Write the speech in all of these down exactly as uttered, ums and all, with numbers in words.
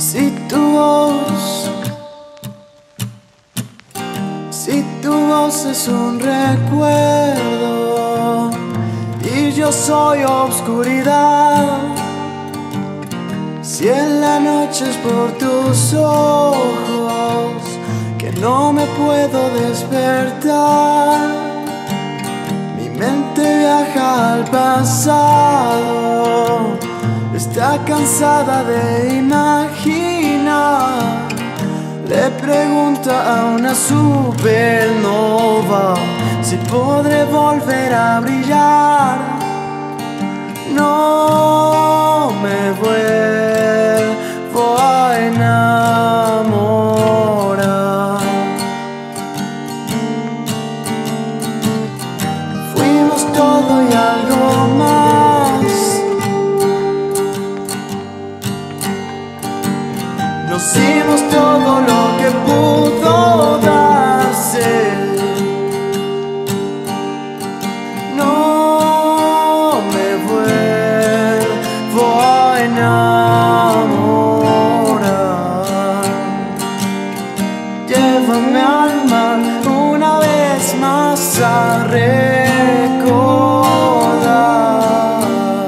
Si tu voz, si tu voz es un recuerdo y yo soy obscuridad, si en la noche es por tus ojos que no me puedo despertar, mi mente viaja al pasado, está cansada de imaginar. Le pregunta a una supernova si podré volver a brillar. No me vuelvo a enamorar. Fuimos todo y algo más. Nos dimos todo lo que pudo darse. No me vuelvo a enamorar. Llévame al mar una vez más a recordar.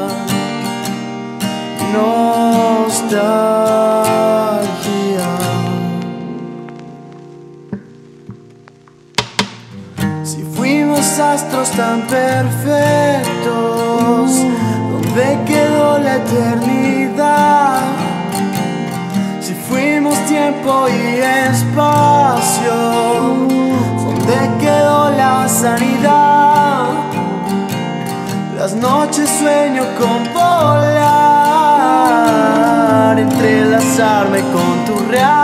Nostalgia. Si fuimos astros tan perfectos, ¿dónde quedó la eternidad? Si fuimos tiempo y espacio, ¿dónde quedó la sanidad? Las noches sueño con volar, entrelazarme con tu realidad.